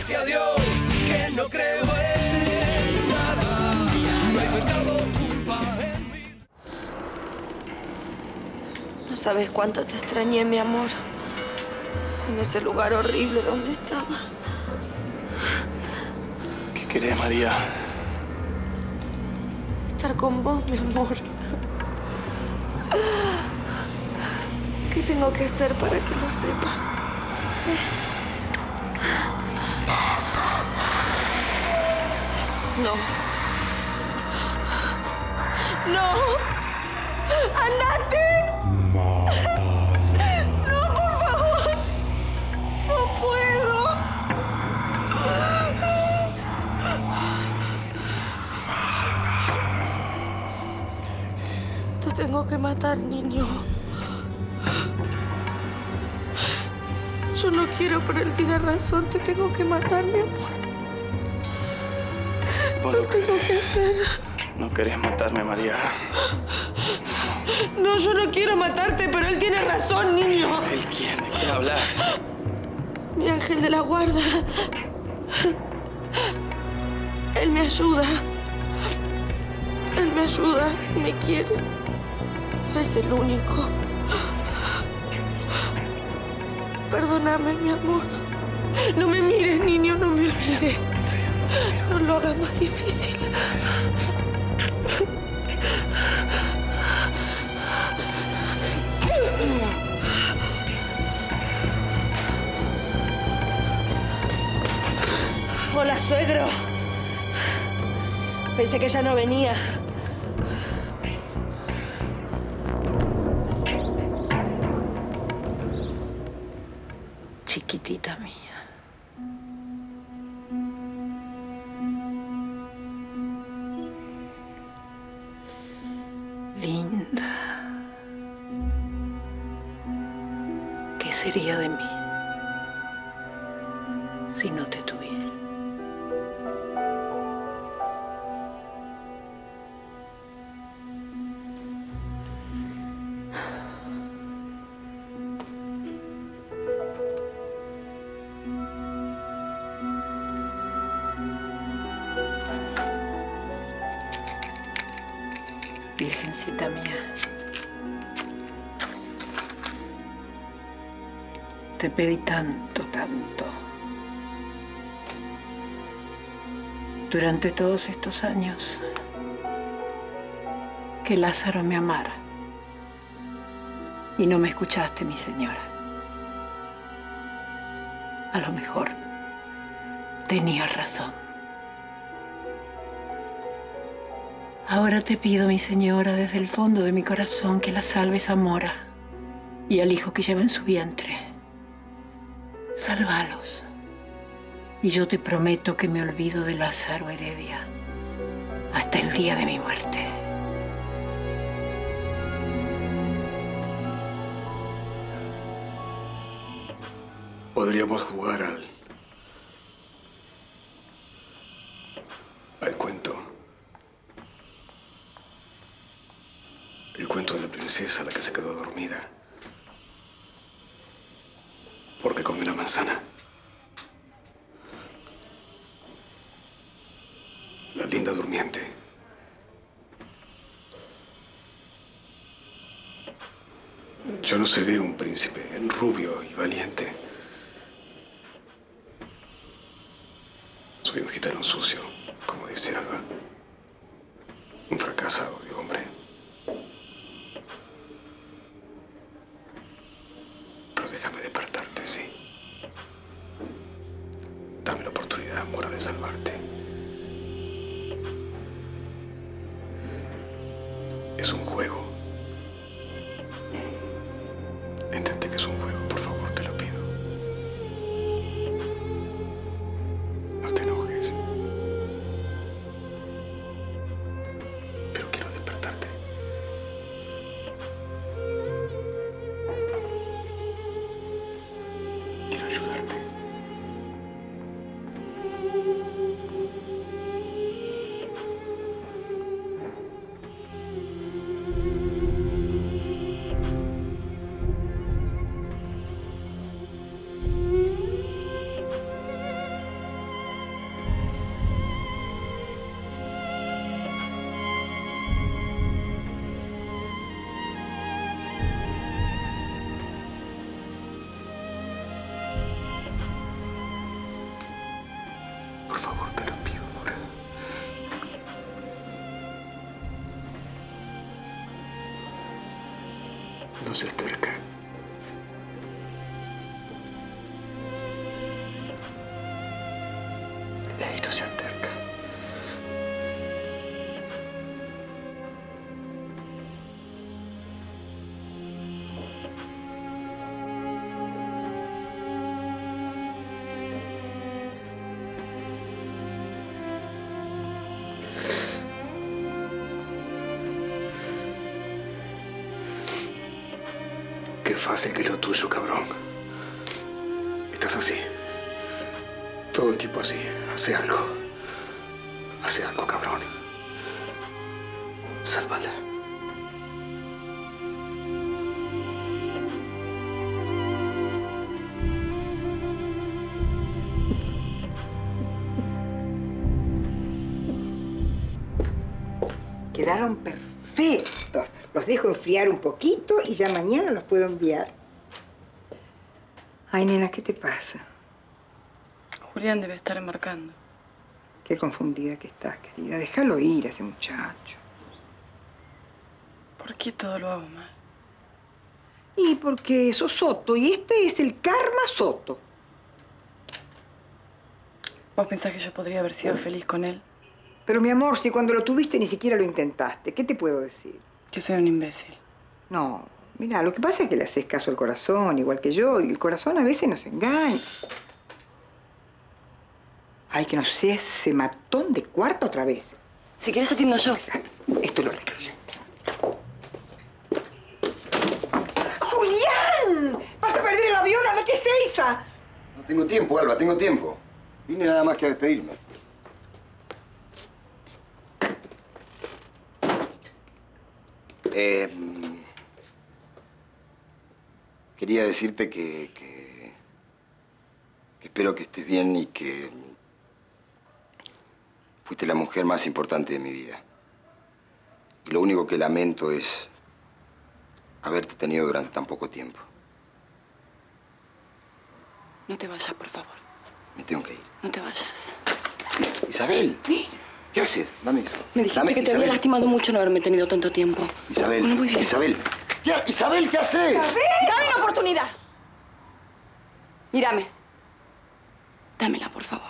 gracias a Dios que no creo en nada. No hay pecado, culpa en mí. No sabes cuánto te extrañé, mi amor. En ese lugar horrible donde estaba. ¿Qué querés, María? Estar con vos, mi amor. ¿Qué tengo que hacer para que lo sepas? No. ¡No! ¡Andate! ¡No, por favor! ¡No puedo! Te tengo que matar, niño. Yo no quiero, pero él tiene razón. Te tengo que matar, mi amor. Vos Lo tengo que hacer. No querés matarme, María. No, yo no quiero matarte, pero él tiene razón, niño. ¿El quién? ¿De quién hablas? Mi ángel de la guarda. Él me ayuda. Él me ayuda y me quiere. Es el único. Perdóname, mi amor. No me mires, niño, no me mires. No lo hagas más difícil. Hola, suegro. Pensé que ya no venía. Chiquitita mía. Linda. ¿Qué sería de mí si no te tuviera? Virgencita mía, te pedí tanto, tanto. Durante todos estos años, que Lázaro me amara. Y no me escuchaste, mi señora. A lo mejor tenías razón. Ahora te pido, mi señora, desde el fondo de mi corazón, que la salves a Mora y al hijo que lleva en su vientre. Sálvalos. Y yo te prometo que me olvido de Lázaro Heredia hasta el día de mi muerte. Podríamos jugar al cuento. El cuento de la princesa, la que se quedó dormida porque comió una manzana. La linda durmiente. Yo no seré un príncipe rubio y valiente. Soy un gitano sucio, como dice Alba. Un fracasado de hombre. Pero déjame despertarte, sí. Dame la oportunidad, Mora, de salvarte. Es un juego. Entendé que es un juego, por favor, te lo pido. No te enojes. Pero quiero despertarte. Quiero ayudarte. Por favor, te lo pido, Nora. No seas terca. Ey, no seas terca. Qué fácil que es lo tuyo, cabrón. Estás así. Todo el tiempo así. Hace algo. Hace algo, cabrón. Sálvala. Quedaron perfectos. Los dejo enfriar un poquito y ya mañana los puedo enviar. Ay, nena, ¿qué te pasa? Julián debe estar embarcando. Qué confundida que estás, querida. Déjalo ir a ese muchacho. ¿Por qué todo lo hago mal? Y porque sos Soto y este es el karma Soto. ¿Vos pensás que yo podría haber sido feliz con él? Pero mi amor, si cuando lo tuviste ni siquiera lo intentaste, ¿qué te puedo decir? Que soy un imbécil. No, mira, lo que pasa es que le haces caso al corazón, igual que yo, y el corazón a veces nos engaña. Ay, que no sea ese matón de cuarto otra vez. Si querés atiendo yo. Esto lo leo. ¡Julián! ¿Vas a perder el avión a la que se hizo? No tengo tiempo, Alba, tengo tiempo. Vine nada más que a despedirme. Quería decirte que espero que estés bien y que fuiste la mujer más importante de mi vida. Y lo único que lamento es haberte tenido durante tan poco tiempo. No te vayas, por favor. Me tengo que ir. No te vayas. Isabel, ¿qué haces? Dame eso. Me dijiste Dame, que te Isabel. había lastimado mucho no haberme tenido tanto tiempo. Isabel, Bueno, muy bien. Isabel. Isabel, ¿qué haces? ¡Dame una oportunidad! Mírame. Dámela, por favor.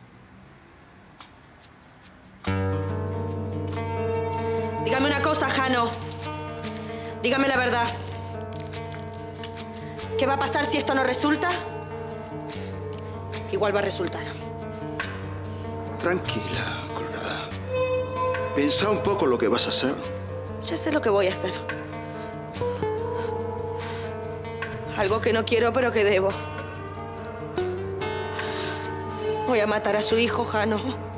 Dígame una cosa, Jano. Dígame la verdad. ¿Qué va a pasar si esto no resulta? Igual va a resultar. Tranquila, Colorada. Pensá un poco lo que vas a hacer. Ya sé lo que voy a hacer. Algo que no quiero, pero que debo. Voy a matar a su hijo, Jano.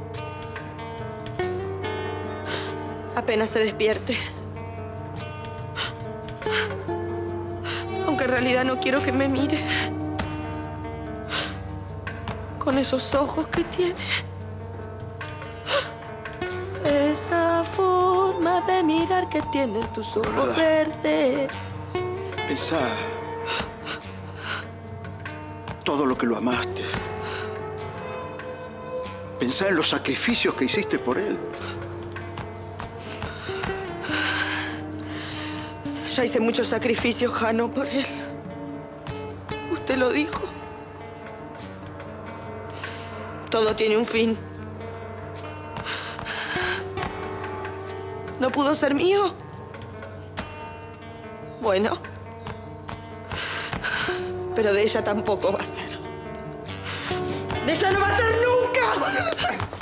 Apenas se despierte. Aunque en realidad no quiero que me mire. Con esos ojos que tiene. Esa forma de mirar que tienen tus ojos Colorada. verdes. Pensá todo lo que lo amaste. Pensá en los sacrificios que hiciste por él. Ya hice muchos sacrificios, Jano, por él. Usted lo dijo. Todo tiene un fin. ¿No pudo ser mío? Bueno. Pero de ella tampoco va a ser. ¡De ella no va a ser nunca!